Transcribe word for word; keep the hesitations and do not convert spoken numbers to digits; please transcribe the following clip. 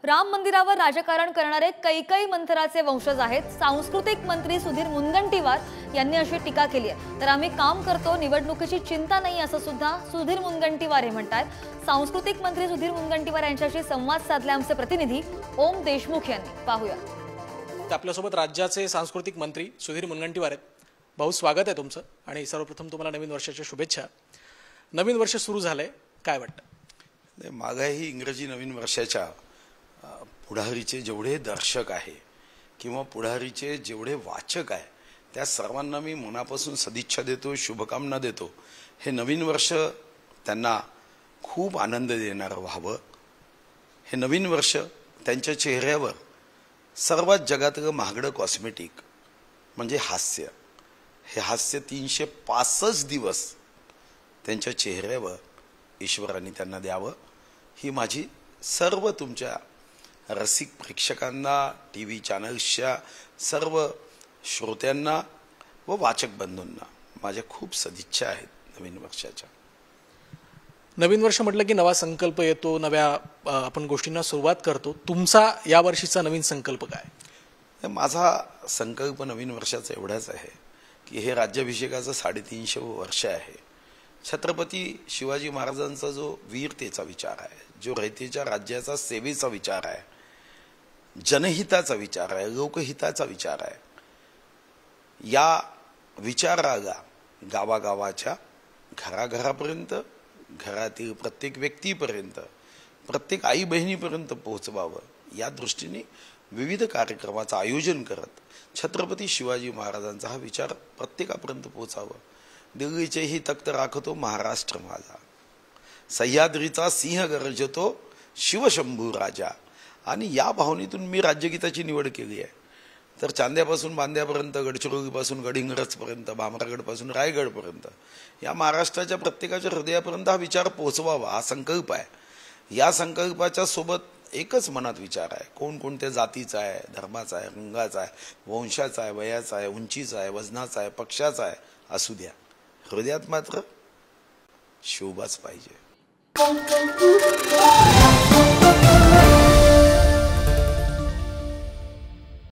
राम मंदिरावर राजकारण करणारे कैकई मंथराचे वंशज आहेत। सांस्कृतिक मंत्री सुधीर मुनगंटीवार यांनी अशी टीका केली आहे। तर आम्ही काम करतो, निवडणुकीची चिंता नाही असं सुद्धा सुधीर मुनगंटीवार हे म्हणतात। सांस्कृतिक मंत्री सुधीर मुनगंटीवार यांच्याशी संवाद साधले आमचे प्रतिनिधी ओम देशमुख यांनी। पाहूया। आपल्यासोबत राज्याचे सांस्कृतिक मंत्री सुधीर मुनगंटीवार आहेत। भाऊ, स्वागत आहे तुमचं आणि सर्वप्रथम तुम्हाला नवीन वर्षाच्या शुभेच्छा। नवीन वर्ष सुरू झालंय, काय वाटतं? मागाही इंग्रजी नवीन वर्षाच्या पुढारीचे जेवढे दर्शक आहे किंवा पुढारीचे जेवढे वाचक आहे त्या सर्वांना मी मनापासून सदिच्छा देतो, शुभकामना देतो। हे नवीन वर्ष त्यांना खूप आनंद देणारं व्हावं। हे नवीन वर्ष त्यांच्या चेहऱ्यावर सर्वात जगातलं महागडं कॉस्मेटिक म्हणजे हास्य, हे हास्य तीनशे पासष्ट दिवस त्यांच्या चेहऱ्यावर ईश्वराने त्यांना द्यावं, ही माझी सर्व तुमच्या रसिक प्रेक्षकांना, टी व्ही चॅनल्सच्या सर्व श्रोत्यांना व वाचक बंधूंना माझ्या खूप सदिच्छा आहेत नवीन वर्षाच्या। नवीन वर्ष म्हटलं की नवा संकल्प येतो, नव्या आपण गोष्टींना सुरुवात करतो। तुमचा या वर्षीचा नवीन संकल्प काय? माझा संकल्प नवीन वर्षाचा एवढाच आहे की हे राज्याभिषेकाचं साडेतीनशे वर्ष आहे। छत्रपती शिवाजी महाराजांचा जो वीरतेचा विचार आहे, जो रयतेच्या राज्याचा सेवेचा विचार आहे, जनहिताचा विचार आहे, लोकहिताचा विचार आहे, या विचाराला गावागावाच्या घराघरापर्यंत, घरातील प्रत्येक व्यक्तीपर्यंत, प्रत्येक आई बहिणीपर्यंत पोहोचवावं या दृष्टीने विविध कार्यक्रमाचं आयोजन करत छत्रपती शिवाजी महाराजांचा हा विचार प्रत्येकापर्यंत पोहोचावं। दिल्लीचेही तख्त राखतो महाराष्ट्र माझा, सह्याद्रीचा सिंह गरजतो शिवशंभू राजा, आणि या भावनेतून मी राज्यगीताची निवड केली आहे। तर चांद्यापासून बांद्यापर्यंत, गडचिरोलीपासून गडिंग्रजपर्यंत, भामरागडपासून रायगडपर्यंत या महाराष्ट्राच्या प्रत्येकाच्या हृदयापर्यंत हा विचार पोहोचवावा हा संकल्प आहे। या संकल्पाच्या सोबत एकच मनात विचार आहे, कोण कोणत्या जातीचा आहे, धर्माचा आहे, रंगाचा आहे, वंशाचा आहे, वयाचा आहे, उंचीचा आहे, वजनाचा आहे, पक्षाचा आहे, असू द्या, हृदयात मात्र शोभाच पाहिजे।